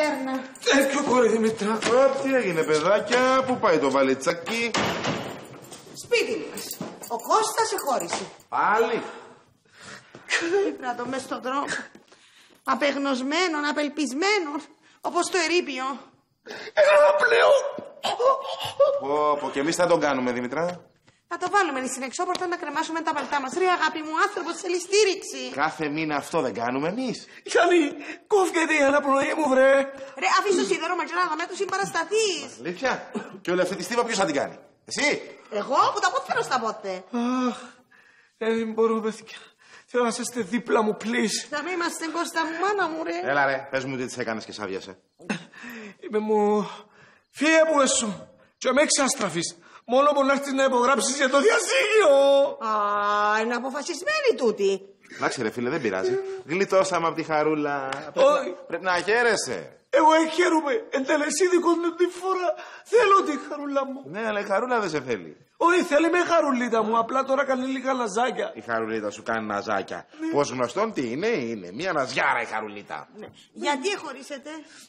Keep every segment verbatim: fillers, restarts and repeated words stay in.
ταβέρνα. Τέτοιο κόρη, Δημήτρα. Τι έγινε, παιδάκια, πού πάει το βαλιτσάκι? Σπίτι μας. Ο Κώστας σε χώρισε. Πάλι. Ήπρα το μες στον δρόμο. Απεγνωσμένον, απελπισμένον, όπως το ερείπιο. Ένα πλέον. Πω, πω, και εμείς θα τον κάνουμε, Δημητρά. Θα το βάλουμε στην εξώπορτα να κρεμάσουμε τα παλτά μας. Ρε αγάπη μου, άνθρωπος θέλει στήριξη. Κάθε μήνα αυτό δεν κάνουμε εμείς. Γιάννη, κόφκεται η αναπνοή μου, βρε. Ρε, αφήσου το σίδερο μα και να δούμε του συμπαρασταθείς. Αλήθεια. Και όλη αυτή τη στίβα ποιος θα την κάνει? Εσύ. Εγώ που τα πότε θέλω στα πότε. Αχ, δεν μπορώ, παιδιά. Θέλω να είστε δίπλα μου, please. Θα μην είμαστε Κώστα μου, μάνα μου, ρε. Έλα ρε, πες μου τι τις έκανες και σάβιασε. Είπε μου, φύγε που έσω και με εξαστραφείς. Μόνο που να έρθεις να υπογράψεις για το διαζύγιο. Α, είναι αποφασισμένη τούτη. Εντάξει ρε φίλε, δεν πειράζει. Γλιτώσαμε από τη χαρούλα. Όχι. Πρέπει να χαίρεσαι. Εγώ χαίρομαι. Εντελεσίδικο τη φορά. Θέλω τη χαρούλα μου. Ναι, αλλά η χαρούλα δεν σε θέλει. Όχι, θέλει με χαρουλίτα μου. Απλά τώρα κάνει λίγα λαζάκια. Η χαρουλίτα σου κάνει ναζάκια. Ναι. Πώς γνωστόν τι είναι, είναι μια ναζιάρα η χαρουλίτα. Ναι. Γιατί χωρίσετε?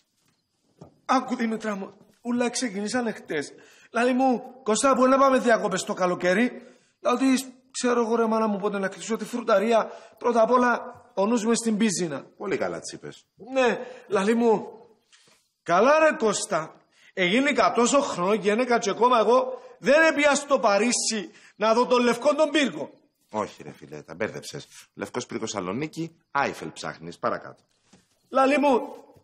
Άκου Δήμητρα μου, ούλα ξεκινήσανε χτες. Λάλη μου, Κώστα, μπορεί να πάμε διακόπες το καλοκαίρι? Δηλαδή, ξέρω εγώ ρε μάνα μου πότε να κλείσω τη φρουταρία. Πρώτα απ' όλα, ο νους με στην πίζινα. Πολύ καλά τις είπες. Ναι, λάλη μου, καλά ρε Κώστα. Εγίνηκα τόσο χρόνο και ένεκα και ακόμα εγώ δεν έπια στο Παρίσι να δω τον Λευκό τον Πύργο. Όχι ρε φίλε, τα μπέρδεψες. Λευκός Πύργος Σαλονίκη, Άιφελ ψάχνεις, παρακάτω. Λάλη μου,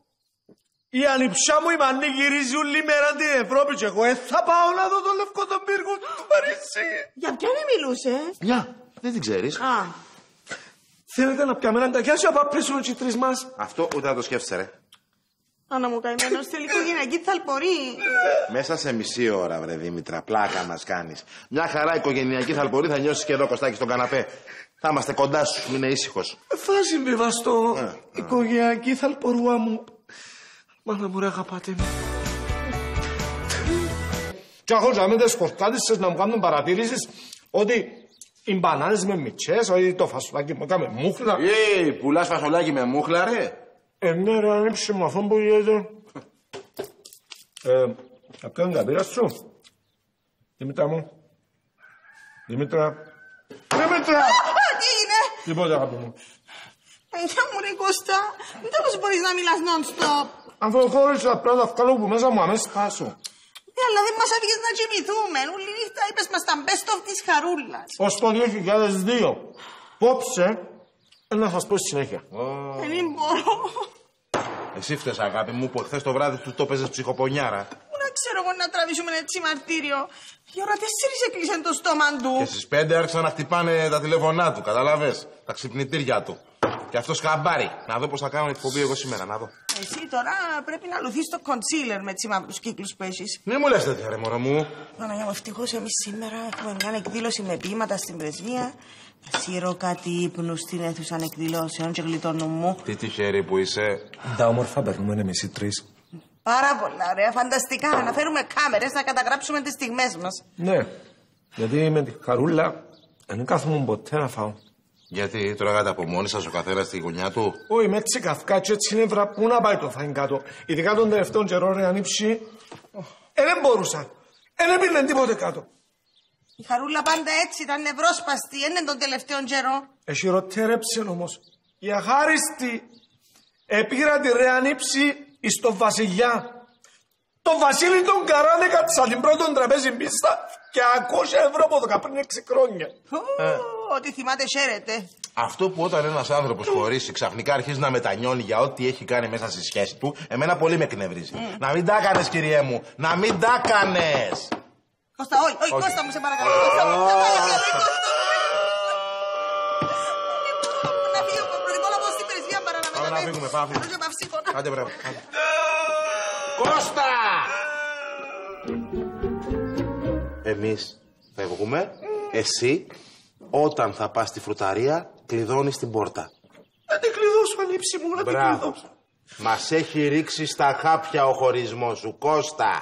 η ανιψιά μου η Μανή γυρίζει όλη μέρα την Ευρώπη και εγώ ε, θα πάω να δω τον Λευκό τον Πύργο του Παρίσι. Για ποιον μιλούσε? Μια, δεν την ξέρεις. Α. Θέλετε να πιάμε έναν ταγιάσιο από απέσουν και τρεις μας? Αυτό ούτε να το σκέφτεσαι ρε. Άνα μου καημένος, θέλει οικογενειακή θαλπορή. Μέσα σε μισή ώρα, βρε Δήμητρα, πλάκα μας κάνεις. Μια χαρά οικογενειακή θαλπορή θα νιώσεις και εδώ Κωστάκι στον καναπέ. Θα είμαστε κοντά σου, μην είναι ήσυχος. Θα συμβιβαστώ. Ε, ε. Οικογενειακή θαλπορούα μου. Μάνα μου ρε αγαπάτε με. Και έχω και αμέσως σκορκάτισες να μου κάνουν παρατήρησεις ότι οι μπανάνες με μητσές, ότι το φασουλάκι μου έκαμε μούχλα. Ε, πουλάς φασολάκι με μούχλα ρε. Ε, ναι ρε, ανήψε με αυτόν που γίνεται. Ε, θα πιάνουν τα πύρα σου. Δήμητρα μου. Δήμητρα. Δήμητρα! Τι είναι? Τίποτα αγάπη μου. Αγιά μου ρε Κώστα, δεν τέλος μπορείς να μιλάς non-stop. Αφού χώρισα πρώτα βγάλω που μέσα μου αμέσως σπάσω. Ναι, αλλά δεν μας άφηγες να κοιμηθούμε. Όλη νύχτα είπες μας τα best of της χαρούλας. Ως το δύο χιλιάδες δύο. Πόψε, να σας πω στη συνέχεια. Δεν μπορώ. Εσύ φταίς αγάπη μου που χθες το βράδυ του το παίζες ψυχοπονιάρα. Πού να ξέρω εγώ να τραβήσουμε έτσι μαρτύριο. Η ώρα τέσσερις έκλεισε το στόμα του. Και στις πέντε άρχισαν να χτυπάνε τα τηλέφωνά του, καταλαβες, τα ξυπνητήρια του. Και αυτός χαμπάρι. Να δω πώς θα κάνω εκπομπή εγώ σήμερα, να δω. Εσύ τώρα πρέπει να λουθείς το concealer με τις μαύρους κύκλους που έχεις. Μη μου λες τέτοια ρε μωρό μου. Παναγιά μου, ευτυχώς εμείς σήμερα έχουμε μια εκδήλωση με ποίηματα στην πρεσβεία. Θα σύρω κάτι ύπνου στην αίθουσα εκδηλώσεων και γλιτώνω μου. Τι τυχερή που είσαι. Τα όμορφα περνούμε εμείς οι τρεις. Πάρα πολλά ωραία, φανταστικά. Να φέρουμε κάμερες να καταγράψουμε τις στιγμές μας. Ναι, γιατί με τη χαρούλα δεν κάθομαι ποτέ να φάω. Γιατί τρώγατε από μόνοι σας ο καθένας στη γωνιά του. Όχι, με έτσι καυκά και έτσι νεύρα πού να πάει το φάιν κάτω. Ειδικά τον τελευταίο καιρό ρε ανήψει. Ε, δεν μπορούσαν. Ε, δεν πήγαινε τίποτε κάτω. Η χαρούλα πάντα έτσι ήταν νευρόσπαστη, είναι τον τελευταίο καιρό. Εσυρωτέρεψε όμως. Η αχάριστη επήρα τη ρε ανήψη εις τον βασιλιά. Το Βασίλη τον Καράνεκα της την πρώτον τραπέζι πίστα και ακούσε ευρώ από εδώ πριν έξι χρόνια. Ό,τι θυμάται χαίρεται. Αυτό που όταν ένας άνθρωπος χωρίσει ξαφνικά αρχίζει να μετανιώνει για ό,τι έχει κάνει μέσα στη σχέση του, εμένα πολύ με εκνευρίζει. Mm. Να μην τα έκανες κυριέ μου, να μην τα έκανες. Κώστα, όχι, όχι, Κώστα μου σε παρακαλώ. Κώστα μου, σε παρακαλώ. Να φύγω, προτιμώ να πάω στην πρεσβεία παρά να Πάμε να φύγουμε, πάμε να φύγουμε. Άντε μπράβο. Κώστα! Εμείς φεύγουμε, εσύ όταν θα πας στη φρουταρία κλειδώνεις την πόρτα. Να την κλειδώσω ανήψη μου, να την κλειδώσω. Μας έχει ρίξει στα χάπια ο χωρισμός σου, Κώστα.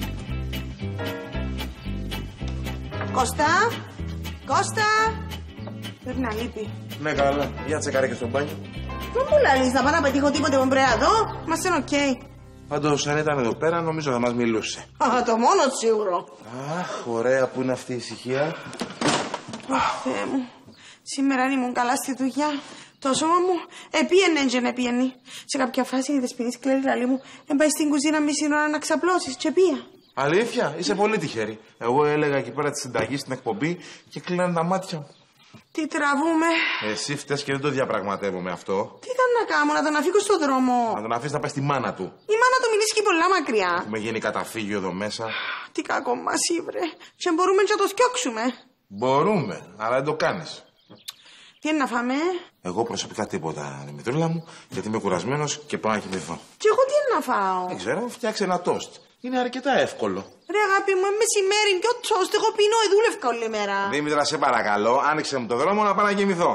Κώστα, Κώστα, Πρέπει να λείπει. Ναι, καλά. Για τσεκάρε και στο μπάνιο. Δεν μου λαλείς να πάω να πετύχω τίποτε που πρέπει να δω. Μας είναι οκ. Πάντως, αν ήταν εδώ πέρα, νομίζω θα μας μιλούσε. Α, το μόνο σίγουρο. Αχ, ωραία που είναι αυτή η ησυχία. Αχ, Θεέ μου. Σήμερα ήμουν καλά στη δουλειά. Το σώμα μου επίενε και να πιένει. Σε κάποια φάση η δεσποινής Κλέρη λαλή μου έμπαει στην κουζίνα μισή ώρα να ξαπλώσεις και πία. Αλήθεια, είσαι πολύ τυχερή. Εγώ έλεγα εκεί πέρα τη συνταγή στην εκπομπή και κλείνανε τα μάτια μου. Τι τραβούμε. Εσύ φταίς και δεν το διαπραγματεύομαι αυτό. Τι ήταν να κάνω, να τον αφήκω στον δρόμο. Να τον αφήσει να πάει στη μάνα του. Η μάνα του μιλήσει και πολλά μακριά. Που με γίνει καταφύγιο εδώ μέσα. Τι κακό μας ήβρε. Και μπορούμε να το σκιώξουμε. Μπορούμε, αλλά δεν το κάνεις. Τι είναι να φάμε. Εγώ προσωπικά τίποτα, Δημητρούλα μου, γιατί είμαι κουρασμένος και πάω να κοιμηθώ. Και εγώ τι είναι να φάω. Δεν ξέρω, φτιάξε ένα τόστ. Είναι αρκετά εύκολο. Ρε αγάπη μου, μεσημέρι και ο τσόστ, εγώ πίνω εδούλευκα όλη μέρα. Δήμητρα, σε παρακαλώ, άνοιξε μου το δρόμο να πάω να κοιμηθώ.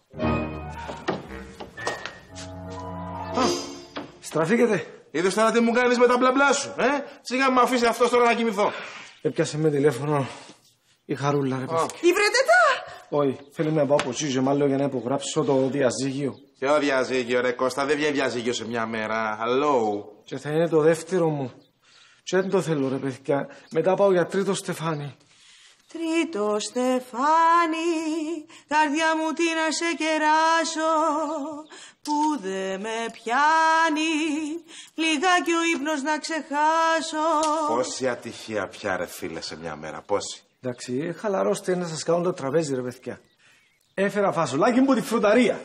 Α, στραφήκετε. Είδες τώρα τι μου κάνεις με τα μπλα μπλα σου, ε? Σιγά με αφήσει αυτός τώρα να κοιμηθώ. Έπιασε με τηλέφωνο η Χαρούλα, ρε παιδί. Ήβρετε τα. Όχι, θέλει να πάω από Τσίζε μάλλον για να υπογράψω το διαζύγιο. Ποιο διαζύγιο, ρε Κώστα, δεν βγαίνει διαζύγιο σε μια μέρα. Hello. Και θα είναι το δεύτερο μου. Και δεν το θέλω, ρε παιδιά. Μετά πάω για τρίτο στεφάνι. Τρίτο στεφάνι, καρδιά μου τι να σε κεράσω, που δε με πιάνει, λιγάκι ο ύπνος να ξεχάσω. Πόση ατυχία πια, ρε φίλε, σε μια μέρα, πόση. Εντάξει, χαλαρώστε να σας κάνω το τραπέζι, ρε παιδιά. Έφερα φασολάκι μου τη φρουταρία.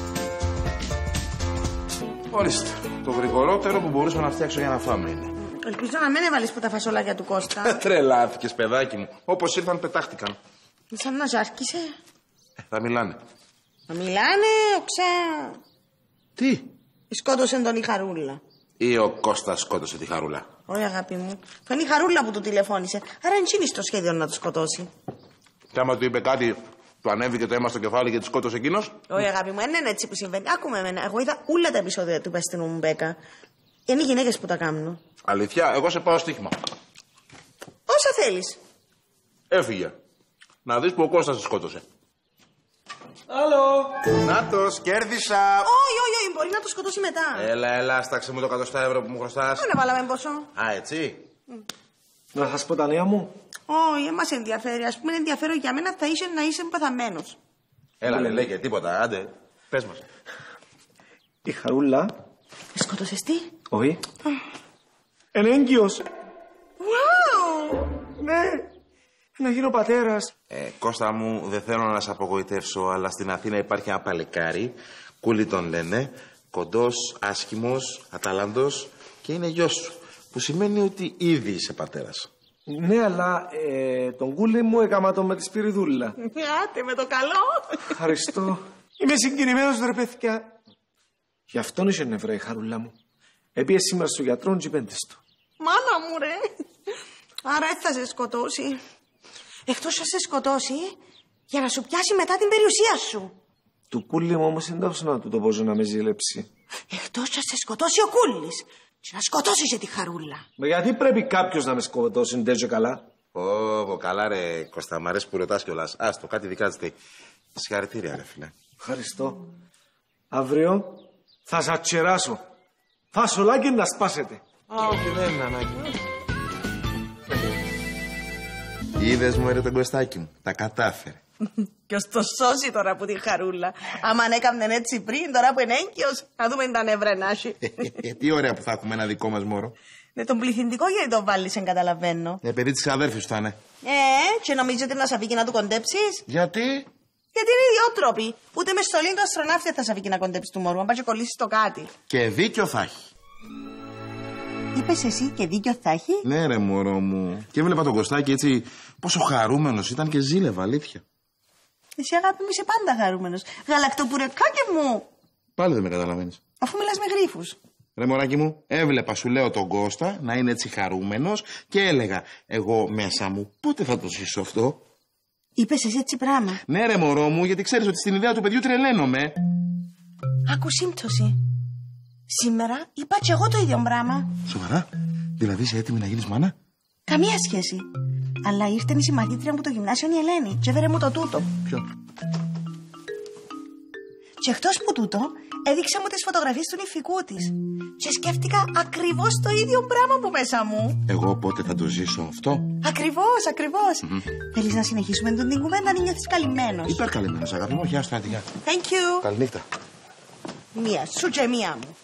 Ορίστε, το γρηγορότερο που μπορούσα να φτιάξω για να φάμε είναι. Ελπίζω να μην έβαλες που τα φασολάκια του Κώστα. Τρελάθηκες, παιδάκι μου. Όπως ήρθαν, πετάχτηκαν. Σαν να ζάρκησε. Ε, θα μιλάνε. Να μιλάνε, οξά. Τι? Σκότωσε τον η Χαρούλα. Ή ο Κώστας σκότωσε τη Χαρούλα. Όχι, αγάπη μου. Θα είναι η Χαρούλα που του τηλεφώνησε. Άρα είναι στο σχέδιο να του σκοτώσει. Και άμα του είπε κάτι, του ανέβηκε το αίμα στο κεφάλι και τη σκότωσε εκείνος. Όχι, αγάπη μου, δεν είναι έτσι που συμβαίνει. Άκουμε εμένα. Εγώ είδα όλα τα επεισόδια του Πέστηνου μου Μπέκα. Είναι οι γυναίκες που τα κάνουν. Αλήθεια, εγώ σε πάω στοίχημα. Όσα θέλεις. Έφυγε. Να δεις που ο Κώστας τη σκότωσε. Άλλο. Νάτος, κέρδισα. Όχι, όχι, όχι, μπορεί να το σκοτώσει μετά. Έλα, έλα, στάξε μου το εκατό ευρώ που μου χρωστάς. Δεν βάλαμε πόσο. Α, έτσι. Να σας πω τα νέα μου. Όχι, δεν μας ενδιαφέρει. Ας πούμε, ενδιαφέρον για μένα θα είσαι να είσαι πεθαμένος. Έλα, δεν λέει και τίποτα, άντε. Πες μας. Η Χαρούλα. Σκότωσες τι? Όχι. Είναι έγκυος. Wow! Ναι. Να γίνω πατέρας. Ε, Κώστα μου, δεν θέλω να σε απογοητεύσω, αλλά στην Αθήνα υπάρχει ένα παλικάρι, Κούλι τον λένε, κοντός, άσχημος, ατάλαντος και είναι γιος σου. Που σημαίνει ότι ήδη είσαι πατέρας. Ναι, αλλά ε, τον Κούλι μου έκαμα τον με τη Σπυριδούλα. Άτε με το καλό. Ευχαριστώ. Είμαι συγκινημένος, ρε παιδιά. Γι' αυτόν είσαι νευρά η Χαρούλα μου. Έπιε σήμερα στο γιατρό και πέντες του. Μάνα μου, ρε. Άρα δεν θα σε σκοτώσει. Εκτός θα σε σκοτώσει για να σου πιάσει μετά την περιουσία σου. Του Κούλι μου όμως εντάψω να του το πω να με ζήλεψει. Εκτός θα σε σκοτώσει ο Κούλης και να σκοτώσει και τη Χαρούλα. Μα γιατί πρέπει κάποιος να με σκοτώσει τέτοιο καλά. Ω, πω, καλά ρε Κώστα, μ' αρέσει που ρωτάς κιόλας. Άστο, κάτι δικάζεται. Συγχαρητήρια ρε φίλε. Ευχαριστώ. Αύριο θα σας τσεράσω. Φασολάκι να σπάσετε. Όχι, δεν είναι ανάγκη. Είδες μου, ρε τον Κωστάκι μου. Τα κατάφερε. Ποιος το σώσει τώρα από τη Χαρούλα. Άμα έκαμνε έτσι πριν, τώρα που είναι έγκυος, να δούμε τα νεύρα να έχει. Τι ωραία που θα έχουμε ένα δικό μας μωρό. Ναι, τον πληθυντικό γιατί το βάλεις, εν καταλαβαίνω. Ε, παιδί της αδέρφης του θα είναι. Ε, και νομίζει ότι να σ' αφήκει να του κοντέψεις. Γιατί? Γιατί είναι ιδιότροποι. Ούτε με στολή του αστροναύτη θα σ' αφήκει να κοντέψεις του μωρού. Αν πάει και κολλήσεις το κάτι. Και δίκιο θα έχει. Είπες εσύ και δίκιο θα έχει. Ναι, ρε μωρό μου. Και έβλεπα τον Κωστάκη έτσι πόσο χαρούμενος ήταν και ζήλευα, αλήθεια. Εσύ, αγάπη μου, είσαι πάντα χαρούμενος. Γαλακτοπουρεκάκι μου. Πάλι δεν με καταλαβαίνεις. Αφού μιλάς με γρίφους. Ρε μωράκι μου, έβλεπα, σου λέω, τον Κώστα να είναι έτσι χαρούμενος και έλεγα εγώ μέσα μου πότε θα το ζήσω αυτό. Είπες εσύ έτσι πράγμα. Ναι, ρε μωρό μου, γιατί ξέρεις ότι στην ιδέα του παιδιού τρελαίνομαι. Άκου σύμπτωση. Σήμερα είπα και εγώ το ίδιο πράγμα. Σοβαρά? Δηλαδή είσαι έτοιμη να γίνεις μάνα? Καμία σχέση. Αλλά ήρθε η συμμαθήτρια μου το γυμνάσιο η Ελένη και έφερε μου το τούτο. Ποιο? Και εκτός που τούτο, έδειξε μου τις φωτογραφίες του νηφικού της. Και σκέφτηκα ακριβώς το ίδιο πράγμα που μέσα μου. Εγώ πότε θα το ζήσω αυτό? Ακριβώς, ακριβώς. Mm-hmm. Θέλεις να συνεχίσουμε τον την κουβέντα, αν νιώθεις καλυμμένος? Υπερκαλυμμένος, αγάπη μου, γεια σου, Νάντια. Thank you. Καληνύχτα. Μία σου και μία μου.